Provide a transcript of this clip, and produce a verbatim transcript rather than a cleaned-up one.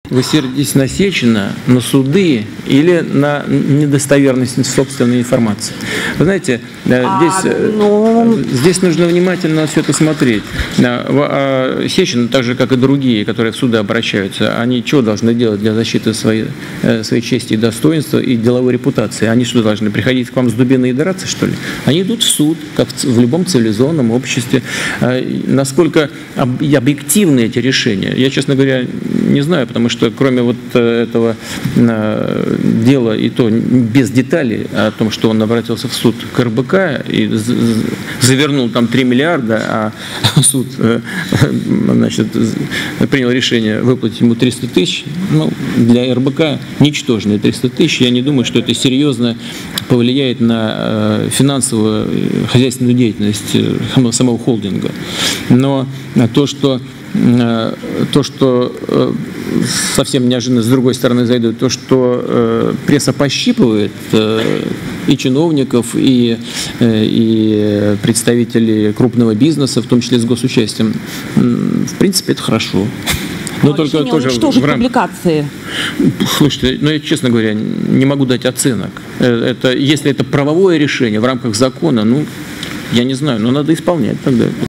Вы сердитесь на Сечина, на суды или на недостоверность собственной информации? Вы знаете, а, здесь, ну... здесь нужно внимательно все это смотреть. Сечин, так же, как и другие, которые в суды обращаются, они что должны делать для защиты своей, своей чести и достоинства и деловой репутации? Они что, должны приходить к вам с дубиной и драться, что ли? Они идут в суд, как в любом цивилизованном обществе. Насколько объективны эти решения, я, честно говоря, не знаю, потому что что кроме вот этого дела, и то без деталей о том, что он обратился в суд к эр бэ ка и завернул там три миллиарда, а суд, значит, принял решение выплатить ему триста тысяч, ну, для эр бэ ка ничтожные триста тысяч. Я не думаю, что это серьезно повлияет на финансовую, хозяйственную деятельность самого холдинга. Но то, что то, что совсем неожиданно с другой стороны зайдет, то, что э, пресса пощипывает э, и чиновников, и, э, и представителей крупного бизнеса, в том числе с госучастием, в принципе, это хорошо. Но, Но только тоже что же в рам... публикации? Слушайте, ну я, честно говоря, не могу дать оценок. Это, если это правовое решение в рамках закона, ну, я не знаю, но надо исполнять тогда.